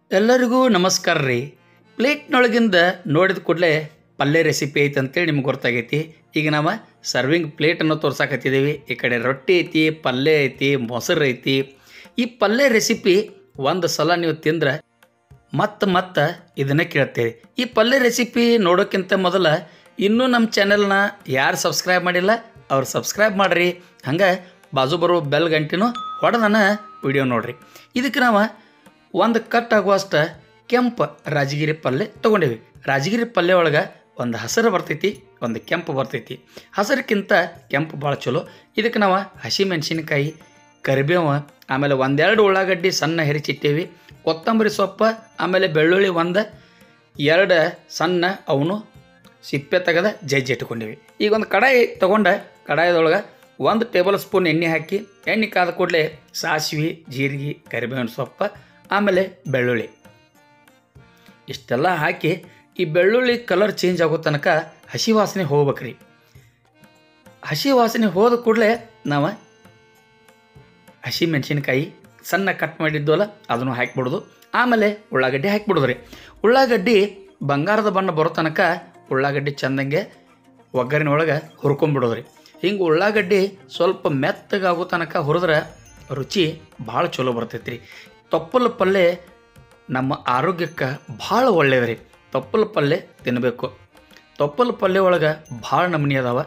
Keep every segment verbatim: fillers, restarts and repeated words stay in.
ಎಲ್ಲರಿಗೂ ನಮಸ್ಕಾರ ರೀ. ಪ್ಲೇಟ್ನೊಳಗಿಂದ ನೋಡಿದ ಕೂಡಲೇ ಪಲ್ಯ ರೆಸಿಪಿ ಐತೆ ಅಂತೇಳಿ ನಿಮ್ಗೆ ಗೊತ್ತಾಗೈತಿ. ಈಗ ನಾವು ಸರ್ವಿಂಗ್ ಪ್ಲೇಟನ್ನು ತೋರ್ಸಾಕತ್ತಿದ್ದೀವಿ. ಈ ಕಡೆ ರೊಟ್ಟಿ ಐತಿ, ಪಲ್ಯ ಐತಿ, ಮೊಸರು ಐತಿ. ಈ ಪಲ್ಯ ರೆಸಿಪಿ ಒಂದು ಸಲ ನೀವು ತಿಂದ್ರೆ ಮತ್ತೆ ಮತ್ತೆ ಇದನ್ನು ಕೇಳ್ತೀರಿ. ಈ ಪಲ್ಯ ರೆಸಿಪಿ ನೋಡೋಕ್ಕಿಂತ ಮೊದಲು ಇನ್ನೂ ನಮ್ಮ ಚಾನೆಲ್ನ ಯಾರು ಸಬ್ಸ್ಕ್ರೈಬ್ ಮಾಡಿಲ್ಲ ಅವ್ರು ಸಬ್ಸ್ಕ್ರೈಬ್ ಮಾಡಿರಿ. ಹಂಗೆ ಬಾಜು ಬರೋ ಬೆಲ್ ಗಂಟೆನೂ ಹೊಡೆದನ ವಿಡಿಯೋ ನೋಡಿರಿ. ಇದಕ್ಕೆ ನಾವು ಒಂದು ಕಟ್ ಆಗುವಷ್ಟು ಕೆಂಪು ರಾಜಗಿರಿ ಪಲ್ಯ ತೊಗೊಂಡೇವಿ. ರಾಜಗಿರಿ ಪಲ್ಯ ಒಳಗೆ ಒಂದು ಹಸಿರು ಬರ್ತೈತಿ, ಒಂದು ಕೆಂಪು ಬರ್ತೈತಿ. ಹಸಿರಕ್ಕಿಂತ ಕೆಂಪು ಭಾಳ ಚಲೋ. ಇದಕ್ಕೆ ನಾವು ಹಸಿ ಮೆಣಸಿನ್ಕಾಯಿ, ಕರಿಬೇವು, ಆಮೇಲೆ ಒಂದೆರಡು ಉಳ್ಳಾಗಡ್ಡಿ ಸಣ್ಣ ಹೆರಿಚಿಟ್ಟೇವಿ, ಕೊತ್ತಂಬರಿ ಸೊಪ್ಪು, ಆಮೇಲೆ ಬೆಳ್ಳುಳ್ಳಿ ಒಂದು ಎರಡು ಸಣ್ಣ ಅವನು ಸಿಪ್ಪೆ ತೆಗೆದ ಜಜ್ಜಿ ಇಟ್ಕೊಂಡೇವಿ. ಈಗ ಒಂದು ಕಡಾಯಿ ತೊಗೊಂಡು ಕಡಾಯದೊಳಗೆ ಒಂದು ಟೇಬಲ್ ಸ್ಪೂನ್ ಎಣ್ಣೆ ಹಾಕಿ, ಎಣ್ಣೆ ಕಾದ ಕೂಡಲೇ ಸಾಸಿವೆ, ಜೀರಿಗೆ, ಕರಿಬೇವಿನ ಸೊಪ್ಪು, ಆಮೇಲೆ ಬೆಳ್ಳುಳ್ಳಿ ಇಷ್ಟೆಲ್ಲ ಹಾಕಿ ಈ ಬೆಳ್ಳುಳ್ಳಿ ಕಲರ್ ಚೇಂಜ್ ಆಗೋ ತನಕ ಹಸಿ ವಾಸನೆ ಹೋಗ್ಬೇಕ್ರಿ. ಹಸಿ ವಾಸನೆ ಹೋದ ಕೂಡಲೇ ನಾವು ಹಸಿ ಮೆಣಸಿನ್ಕಾಯಿ ಸಣ್ಣ ಕಟ್ ಮಾಡಿದ್ವಲ್ಲ ಅದನ್ನು ಹಾಕಿಬಿಡೋದು. ಆಮೇಲೆ ಉಳ್ಳಾಗಡ್ಡಿ ಹಾಕಿಬಿಡೋದು ರೀ. ಉಳ್ಳಾಗಡ್ಡಿ ಬಂಗಾರದ ಬಣ್ಣ ಬರೋ ತನಕ ಉಳ್ಳಾಗಡ್ಡಿ ಚೆಂದಂಗೆ ಒಗ್ಗರಣೆ ಒಳಗೆ ಹುರ್ಕೊಂಬಿಡೋದು ರೀ. ಹಿಂಗೆ ಉಳ್ಳಾಗಡ್ಡಿ ಸ್ವಲ್ಪ ಮೆತ್ತಗಾಗೋ ತನಕ ಹುರಿದ್ರೆ ರುಚಿ ಭಾಳ ಚಲೋ ಬರ್ತೈತೆ ರೀ. ತೊಪ್ಪಲ ಪಲ್ಯ ನಮ್ಮ ಆರೋಗ್ಯಕ್ಕೆ ಭಾಳ ಒಳ್ಳೆಯದು ರೀ. ತೊಪ್ಪಲ ಪಲ್ಯ ತಿನ್ನಬೇಕು. ತೊಪ್ಪಲ ಪಲ್ಯ ಒಳಗೆ ಭಾಳ ನಮೂನಿ ಅದಾವ.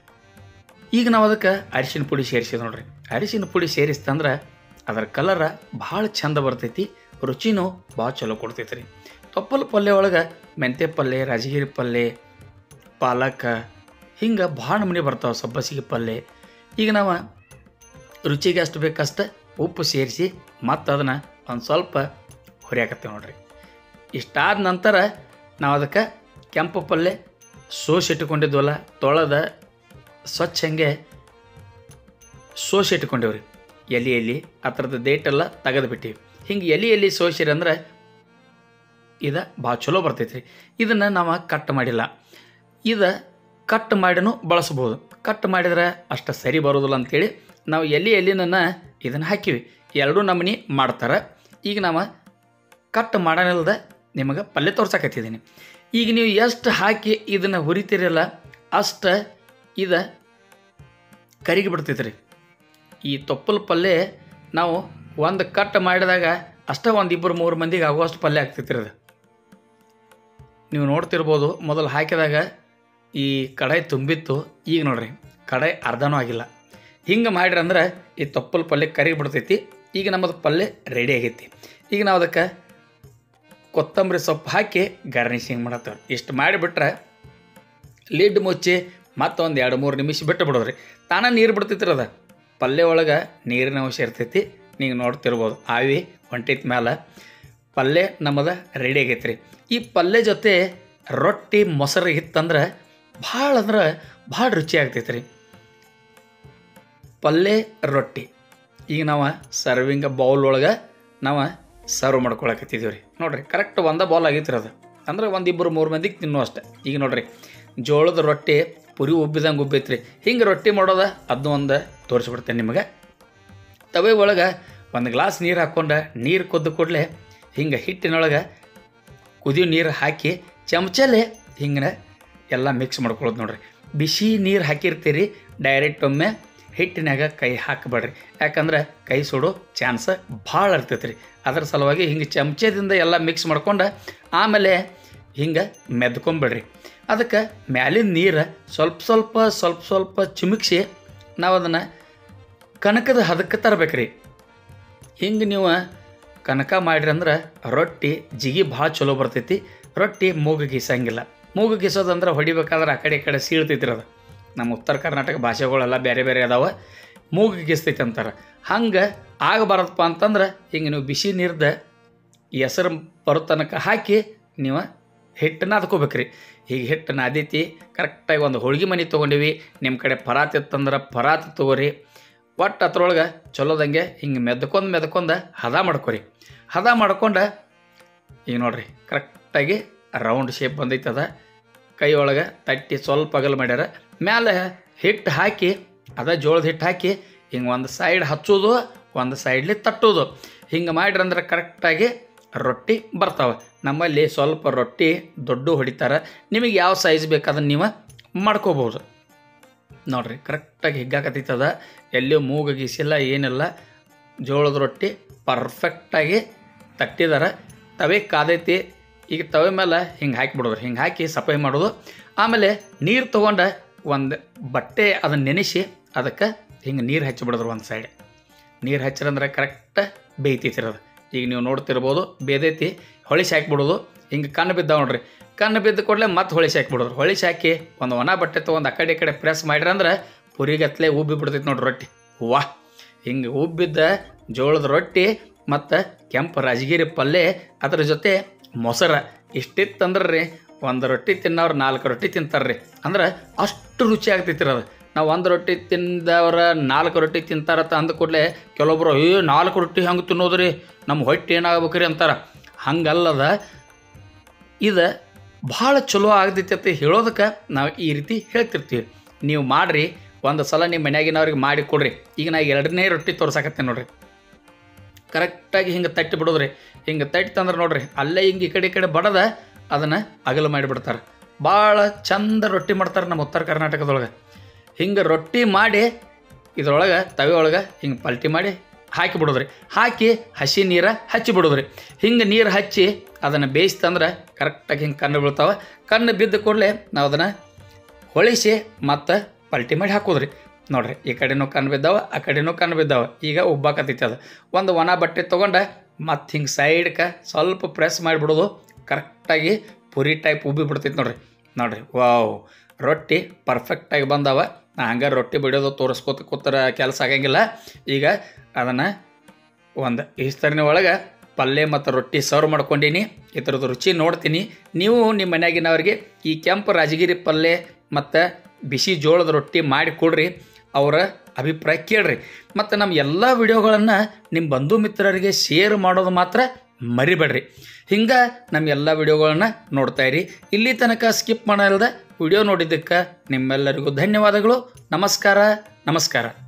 ಈಗ ನಾವು ಅದಕ್ಕೆ ಅರಿಶಿನ ಪುಡಿ ಸೇರಿಸಿದ ನೋಡ್ರಿ. ಅರಿಶಿನ ಪುಡಿ ಸೇರಿಸ್ತಂದ್ರೆ ಅದರ ಕಲರ ಭಾಳ ಚಂದ ಬರ್ತೈತಿ, ರುಚಿನೂ ಭಾಳ ಚಲೋ ಕೊಡ್ತೈತೆ ರೀ. ತೊಪ್ಪಲ ಪಲ್ಯ ಒಳಗೆ ಮೆಂತ್ಯ ಪಲ್ಯ, ರಾಜಗಿರಿ ಪಲ್ಯ, ಪಾಲಕ, ಹಿಂಗೆ ಭಾಳ ನಮೂನಿ ಬರ್ತಾವೆ, ಸಬ್ಬಸಿಗೆ ಪಲ್ಯ. ಈಗ ನಾವು ರುಚಿಗೆ ಅಷ್ಟು ಬೇಕಷ್ಟು ಉಪ್ಪು ಸೇರಿಸಿ ಮತ್ತು ಅದನ್ನು ಒಂದು ಸ್ವಲ್ಪ ಹುರಿಯಾಕತ್ತೇವೆ ನೋಡ್ರಿ. ಇಷ್ಟಾದ ನಂತರ ನಾವು ಅದಕ್ಕೆ ಕೆಂಪು ಪಲ್ಯ ಸೋಸಿಟ್ಕೊಂಡಿದ್ವಲ್ಲ, ತೊಳೆದ ಸ್ವಚ್ಛ ಹಂಗೆ ಸೋಸಿಟ್ಕೊಂಡೇವ್ರಿ. ಎಲೆ ಎಲೆ ಆ ಥರದ ಡೇಟೆಲ್ಲ ತೆಗೆದುಬಿಟ್ಟಿವಿ. ಹಿಂಗೆ ಎಲೆ ಎಲೆ ಸೋಸಿರಿ ಅಂದ್ರೆ ಇದು ಭಾಳ ಚಲೋ ಬರ್ತೈತೆ ರೀ. ಇದನ್ನು ನಾವು ಕಟ್ ಮಾಡಿಲ್ಲ, ಇದು ಕಟ್ ಮಾಡಿನೂ ಬಳಸ್ಬೋದು. ಕಟ್ ಮಾಡಿದ್ರೆ ಅಷ್ಟು ಸರಿ ಬರೋದಿಲ್ಲ ಅಂಥೇಳಿ ನಾವು ಎಲೆ ಎಲೆನ ಇದನ್ನು ಹಾಕಿವಿ. ಎರಡೂ ನಮೂನಿ ಮಾಡ್ತಾರೆ. ಈಗ ನಾವು ಕಟ್ ಮಾಡೋನಿಲ್ದ ನಿಮಗೆ ಪಲ್ಯ ತೋರ್ಸಕತ್ತಿದ್ದೀನಿ. ಈಗ ನೀವು ಎಷ್ಟು ಹಾಕಿ ಇದನ್ನು ಹುರಿತೀರಲ್ಲ ಅಷ್ಟು ಇದು ಕರಿಗಿ ಬಿಡ್ತೈತೆ ರೀ. ಈ ತೊಪ್ಪಲ ಪಲ್ಯ ನಾವು ಒಂದು ಕಟ್ ಮಾಡಿದಾಗ ಅಷ್ಟೇ ಒಂದು ಇಬ್ಬರು ಮೂರು ಮಂದಿಗೆ ಆಗುವಷ್ಟು ಪಲ್ಯ ಆಗ್ತೈತಿ ರೀ. ಅದು ನೀವು ನೋಡ್ತಿರ್ಬೋದು, ಮೊದಲು ಹಾಕಿದಾಗ ಈ ಕಡಾಯಿ ತುಂಬಿತ್ತು. ಈಗ ನೋಡ್ರಿ ಕಡಾಯಿ ಅರ್ಧನೂ ಆಗಿಲ್ಲ. ಹಿಂಗೆ ಮಾಡಿರಂದ್ರೆ ಈ ತೊಪ್ಪಲ ಪಲ್ಯ ಕರಿಗಿ ಬಿಡ್ತೈತಿ. ಈಗ ನಮ್ಮದು ಪಲ್ಯ ರೆಡಿ ಆಗೈತಿ. ಈಗ ನಾವು ಅದಕ್ಕೆ ಕೊತ್ತಂಬರಿ ಸೊಪ್ಪು ಹಾಕಿ ಗಾರ್ನಿಷಿಂಗ್ ಮಾಡತ್ತೇವೆ. ಇಷ್ಟು ಮಾಡಿಬಿಟ್ರೆ ಲಿಡ್ ಮುಚ್ಚಿ ಮತ್ತೊಂದು ಎರಡು ಮೂರು ನಿಮಿಷ ಬಿಟ್ಟು ಬಿಡೋದ್ರಿ. ತಾನೇ ನೀರು ಬಿಡ್ತೈತಿ ಅದ. ಪಲ್ಯ ಒಳಗೆ ನೀರಿನ ಅಂಶ ಇರ್ತೈತಿ. ನೀವು ನೋಡ್ತಿರ್ಬೋದು ಆವಿ ಹೊಂಟೈತಿ ಮೇಲೆ. ಪಲ್ಯ ನಮ್ಮದು ರೆಡಿ ಆಗೈತಿ ರೀ. ಈ ಪಲ್ಯ ಜೊತೆ ರೊಟ್ಟಿ ಮೊಸರು ಇತ್ತಂದ್ರೆ ಭಾಳ ಅಂದ್ರೆ ಭಾಳ ರುಚಿ ಆಗ್ತೈತಿ ರೀ. ಪಲ್ಯ ರೊಟ್ಟಿ ಈಗ ನಾವು ಸರ್ವಿಂಗ್ ಬೌಲ್ ಒಳಗೆ ನಾವು ಸರ್ವ್ ಮಾಡ್ಕೊಳಕತ್ತಿದ್ದೀವಿ ರೀ. ನೋಡಿರಿ ಕರೆಕ್ಟ್ ಒಂದೇ ಬೌಲ್ ಆಗೈತಿ ರೀ. ಅದು ಅಂದ್ರೆ ಒಂದಿಬ್ಬರು ಮೂರು ಮಂದಿಗೆ ತಿನ್ನೋ ಅಷ್ಟೆ. ಈಗ ನೋಡಿರಿ ಜೋಳದ ರೊಟ್ಟಿ ಪುರಿ ಉಬ್ಬಿದಂಗೆ ಉಬ್ಬೈತಿ ರೀ. ಹಿಂಗೆ ರೊಟ್ಟಿ ಮಾಡೋದು ಅದನ್ನೂ ಒಂದು ತೋರಿಸ್ಬಿಡ್ತೇನೆ ನಿಮಗೆ. ತವೆ ಒಳಗೆ ಒಂದು ಗ್ಲಾಸ್ ನೀರು ಹಾಕ್ಕೊಂಡು ನೀರು ಕೊದ್ದು ಕೂಡಲೇ ಹಿಂಗೆ ಹಿಟ್ಟಿನೊಳಗೆ ಕುದಿಯೋ ನೀರು ಹಾಕಿ ಚಮಚಲ್ಲೇ ಹಿಂಗೆ ಎಲ್ಲ ಮಿಕ್ಸ್ ಮಾಡ್ಕೊಳ್ಳೋದು ನೋಡಿರಿ. ಬಿಸಿ ನೀರು ಹಾಕಿರ್ತೀರಿ, ಡೈರೆಕ್ಟ್ ಒಮ್ಮೆ ಹಿಟ್ಟಿನಾಗ ಕೈ ಹಾಕಬೇಡ್ರಿ. ಯಾಕಂದ್ರೆ ಕೈ ಸುಡೋ ಚಾನ್ಸ್ ಭಾಳ ಇರ್ತೈತೆ ರೀ. ಅದರ ಸಲುವಾಗಿ ಹಿಂಗೆ ಚಮಚದಿಂದ ಎಲ್ಲ ಮಿಕ್ಸ್ ಮಾಡ್ಕೊಂಡು ಆಮೇಲೆ ಹಿಂಗೆ ಮೆದ್ಕೊಂಬಿಡ್ರಿ. ಅದಕ್ಕೆ ಮ್ಯಾಲಿನ ನೀರು ಸ್ವಲ್ಪ ಸ್ವಲ್ಪ ಸ್ವಲ್ಪ ಸ್ವಲ್ಪ ಚಿಮಿಕ್ಸಿ ನಾವು ಅದನ್ನು ಕನಕದ ಹದಕ್ಕೆ ತರಬೇಕು ರೀ. ಹಿಂಗೆ ನೀವು ಕನಕ ಮಾಡಿರಿ ಅಂದ್ರೆ ರೊಟ್ಟಿ ಜಿಗಿ ಭಾಳ ಚಲೋ ಬರ್ತೈತಿ. ರೊಟ್ಟಿ ಮೂಗು ಗೀಸಂಗಿಲ್ಲ. ಮೂಗು ಗೀಸೋದಂದ್ರೆ ಹೊಡಿಬೇಕಾದ್ರೆ ಆ ಕಡೆ ಈ ಕಡೆ ಸೀಳ್ತೈತಿ ಅದು. ನಮ್ಮ ಉತ್ತರ ಕರ್ನಾಟಕ ಭಾಷೆಗಳೆಲ್ಲ ಬೇರೆ ಬೇರೆ ಅದಾವೆ. ಮೂಗು ಗೀಸ್ತೈತಿ ಅಂತಾರೆ. ಹಂಗೆ ಆಗಬಾರದಪ್ಪ ಅಂತಂದ್ರೆ ಹಿಂಗೆ ನೀವು ಬಿಸಿ ನೀರ್ದ ಹೆಸರು ಬರೋ ತನಕ ಹಾಕಿ ನೀವು ಹಿಟ್ಟನ್ನ ಅದ್ಕೋಬೇಕ್ರಿ. ಹೀಗೆ ಹಿಟ್ಟು ನಾದೈತಿ ಕರೆಕ್ಟಾಗಿ ಒಂದು ಹೋಳ್ಗೆ ಮನೆ ತೊಗೊಂಡಿವಿ. ನಿಮ್ಮ ಕಡೆ ಪರಾತ್ ಇತ್ತಂದ್ರೆ ಪರಾತ್ ತೊಗೋರಿ. ಒಟ್ಟು ಅದ್ರೊಳಗೆ ಚಲೋದಂಗೆ ಹಿಂಗೆ ಮೆದ್ಕೊಂಡು ಮೆದ್ಕೊಂಡು ಹದ ಮಾಡ್ಕೊರಿ. ಹದ ಮಾಡ್ಕೊಂಡು ಈಗ ನೋಡಿರಿ ಕರೆಕ್ಟಾಗಿ ರೌಂಡ್ ಶೇಪ್ ಬಂದೈತದ. ಕೈ ಒಳಗೆ ತಟ್ಟಿ ಸ್ವಲ್ಪ ಅಗಲ್ ಮಾಡ್ಯಾರ. ಮ್ಯಾಲೆ ಹಿಟ್ಟು ಹಾಕಿ ಅದ ಜೋಳದ ಹಿಟ್ಟು ಹಾಕಿ ಹಿಂಗೆ ಒಂದು ಸೈಡ್ ಹಚ್ಚೋದು, ಒಂದು ಸೈಡ್ಲಿ ತಟ್ಟೋದು. ಹಿಂಗೆ ಮಾಡಿರಂದ್ರೆ ಕರೆಕ್ಟಾಗಿ ರೊಟ್ಟಿ ಬರ್ತಾವೆ. ನಮ್ಮಲ್ಲಿ ಸ್ವಲ್ಪ ರೊಟ್ಟಿ ದೊಡ್ಡ ಹೊಡಿತಾರೆ. ನಿಮಗೆ ಯಾವ ಸೈಜ್ ಬೇಕಾದನ್ನು ನೀವು ಮಾಡ್ಕೋಬೋದು. ನೋಡಿರಿ ಕರೆಕ್ಟಾಗಿ ಹಿಗ್ಗಾಕತ್ತದ, ಎಲ್ಲಿಯೂ ಮೂಗು ಗೀಸಿಲ್ಲ ಏನಿಲ್ಲ. ಜೋಳದ ರೊಟ್ಟಿ ಪರ್ಫೆಕ್ಟಾಗಿ ತಟ್ಟಿದಾರೆ. ತವೆ ಕಾದೈತಿ. ಈಗ ತವೆ ಮೇಲೆ ಹಿಂಗೆ ಹಾಕಿಬಿಡೋದು, ಹಿಂಗೆ ಹಾಕಿ ಸಫಾಯಿ ಮಾಡೋದು. ಆಮೇಲೆ ನೀರು ತೊಗೊಂಡು ಒಂದು ಬಟ್ಟೆ ಅದನ್ನು ನೆನೆಸಿ ಅದಕ್ಕೆ ಹಿಂಗೆ ನೀರು ಹಚ್ಚಿಬಿಡೋದು. ಒಂದು ಸೈಡ್ ನೀರು ಹಚ್ಚಿರಂದ್ರೆ ಕರೆಕ್ಟ್ ಬೇಯ್ತೈತಿರೋದು. ಈಗ ನೀವು ನೋಡ್ತಿರ್ಬೋದು ಬೇದೈತಿ. ಹೊಳಿಸಿ ಹಾಕಿಬಿಡೋದು. ಹಿಂಗೆ ಕಣ್ಣು ಬಿದ್ದಾವೆ ನೋಡ್ರಿ. ಕಣ್ಣು ಬಿದ್ದ ಕೂಡಲೇ ಮತ್ತೆ ಹೊಳಿಸಿ ಹಾಕಿಬಿಡೋದು. ಹೊಳಿಸಿ ಹಾಕಿ ಒಂದು ಒಣ ಬಟ್ಟೆ ತೊಗೊಂಡು ಆ ಕಡೆ ಈ ಕಡೆ ಪ್ರೆಸ್ ಮಾಡಿರಂದ್ರೆ ಪುರಿಗತ್ಲೆ ಉಬ್ಬಿ ಬಿಡ್ತೈತಿ ನೋಡ್ರಿ ರೊಟ್ಟಿ. ವಾಹ್! ಹಿಂಗೆ ಉಬ್ಬಿದ್ದ ಜೋಳದ ರೊಟ್ಟಿ ಮತ್ತು ಕೆಂಪು ರಾಜಗಿರಿ ಪಲ್ಯ ಅದ್ರ ಜೊತೆ ಮೊಸರು ಇಷ್ಟಿತ್ತಂದ್ರೆ ರೀ ಒಂದು ರೊಟ್ಟಿ ತಿನ್ನೋರು ನಾಲ್ಕು ರೊಟ್ಟಿ ತಿಂತಾರೆ ರೀ. ಅಂದ್ರೆ ಅಷ್ಟು ರುಚಿ ಆಗ್ತೈತಿರೋದು. ನಾವು ಒಂದು ರೊಟ್ಟಿ ತಿಂದವ್ರ ನಾಲ್ಕು ರೊಟ್ಟಿ ತಿಂತಾರತ್ತ ಅಂದ ಕೂಡಲೇ ಕೆಲವೊಬ್ರು ಏ ನಾಲ್ಕು ರೊಟ್ಟಿ ಹಂಗೆ ತಿನ್ನೋದ್ರಿ ನಮ್ಮ ಹೊಟ್ಟೆ ಏನಾಗ್ಬೇಕ್ರಿ ಅಂತಾರೆ. ಹಂಗಲ್ಲದ. ಇದು ಭಾಳ ಚಲೋ ಆಗ್ತೈತಿ ಅಂತ ಹೇಳೋದಕ್ಕೆ ನಾವು ಈ ರೀತಿ ಹೇಳ್ತಿರ್ತೀವಿ. ನೀವು ಮಾಡಿರಿ, ಒಂದು ಸಲ ನಿಮ್ಮ ಮನ್ಯಾಗಿನವ್ರಿಗೆ ಮಾಡಿ ಕೊಡ್ರಿ. ಈಗ ನಾ ಎರಡನೇ ರೊಟ್ಟಿ ತೋರ್ಸಾಕತ್ತೇನೆ ನೋಡ್ರಿ. ಕರೆಕ್ಟಾಗಿ ಹಿಂಗೆ ತಟ್ಟಿ ಬಿಡೋದ್ರಿ. ಹಿಂಗೆ ತಟ್ಟಿ ತಂದ್ರೆ ನೋಡ್ರಿ ಅಲ್ಲೇ ಹಿಂಗೆ ಈ ಕಡೆ ಈ ಕಡೆ ಬಡದ ಅದನ್ನು ಅಗಲು ಮಾಡಿಬಿಡ್ತಾರೆ. ಭಾಳ ಚಂದ ರೊಟ್ಟಿ ಮಾಡ್ತಾರೆ ನಮ್ಮ ಉತ್ತರ ಕರ್ನಾಟಕದೊಳಗೆ. ಹಿಂಗೆ ರೊಟ್ಟಿ ಮಾಡಿ ಇದ್ರೊಳಗೆ ತವೆ ಒಳಗೆ ಹಿಂಗೆ ಪಲ್ಟಿ ಮಾಡಿ ಹಾಕಿ ಬಿಡೋದ್ರಿ. ಹಾಕಿ ಹಸಿ ನೀರು ಹಚ್ಚಿ ಬಿಡೋದ್ರಿ. ಹಿಂಗೆ ನೀರು ಹಚ್ಚಿ ಅದನ್ನು ಬೇಯಿಸ್ತಂದ್ರೆ ಕರೆಕ್ಟಾಗಿ ಹಿಂಗೆ ಕಣ್ಣು ಬೀಳ್ತಾವೆ. ಕಣ್ಣು ಬಿದ್ದ ಕೂಡಲೇ ನಾವು ಅದನ್ನು ಹೊಳಿಸಿ ಮತ್ತು ಪಲ್ಟಿ ಮಾಡಿ ಹಾಕೋದ್ರಿ. ನೋಡಿರಿ ಈ ಕಡೆನೂ ಕಣ್ಣು ಬಿದ್ದಾವೆ, ಆ ಕಡೆನೂ ಕಣ್ಣು ಬಿದ್ದಾವೆ. ಈಗ ಉಬ್ಬಾಕತ್ತೈತಿ ಅದು. ಒಂದು ಒಣ ಬಟ್ಟೆ ತೊಗೊಂಡು ಮತ್ತು ಹಿಂಗೆ ಸೈಡ್ಗೆ ಸ್ವಲ್ಪ ಪ್ರೆಸ್ ಮಾಡಿಬಿಡೋದು. ಕರೆಕ್ಟಾಗಿ ಪುರಿ ಟೈಪ್ ಉಬ್ಬಿ ಬಿಡ್ತೈತಿ ನೋಡ್ರಿ. ನೋಡಿರಿ ವಾವ್! ರೊಟ್ಟಿ ಪರ್ಫೆಕ್ಟಾಗಿ ಬಂದಾವ. ನಾ ಹಂಗೆ ರೊಟ್ಟಿ ಬಿಡೋದು ತೋರಿಸ್ಕೋತ ಕೂತರ ಕೆಲಸ ಆಗಂಗಿಲ್ಲ. ಈಗ ಅದನ್ನು ಒಂದು ಇಸ್ತರಿನ ಒಳಗೆ ಪಲ್ಯ ಮತ್ತು ರೊಟ್ಟಿ ಸರ್ವ್ ಮಾಡ್ಕೊಂಡೀನಿ. ಇದ್ರದ್ದು ರುಚಿ ನೋಡ್ತೀನಿ. ನೀವು ನಿಮ್ಮ ಮನ್ಯಾಗಿನವ್ರಿಗೆ ಈ ಕೆಂಪು ರಾಜಗಿರಿ ಪಲ್ಯ ಮತ್ತು ಬಿಸಿ ಜೋಳದ ರೊಟ್ಟಿ ಮಾಡಿ ಕೊಡ್ರಿ. ಅವರ ಅಭಿಪ್ರಾಯ ಕೇಳ್ರಿ. ಮತ್ತು ನಮ್ಮ ಎಲ್ಲ ವಿಡಿಯೋಗಳನ್ನು ನಿಮ್ಮ ಬಂಧು ಮಿತ್ರರಿಗೆ ಶೇರ್ ಮಾಡೋದು ಮಾತ್ರ ಮರಿಬೇಡ್ರಿ. ಹಿಂಗೆ ನಮ್ಮ ಎಲ್ಲ ವಿಡಿಯೋಗಳನ್ನ ನೋಡ್ತಾಯಿರಿ. ಇಲ್ಲಿ ತನಕ ಸ್ಕಿಪ್ ಮಾಡಲ್ದ ವಿಡಿಯೋ ನೋಡಿದ್ದಕ್ಕೆ ನಿಮ್ಮೆಲ್ಲರಿಗೂ ಧನ್ಯವಾದಗಳು. ನಮಸ್ಕಾರ ನಮಸ್ಕಾರ.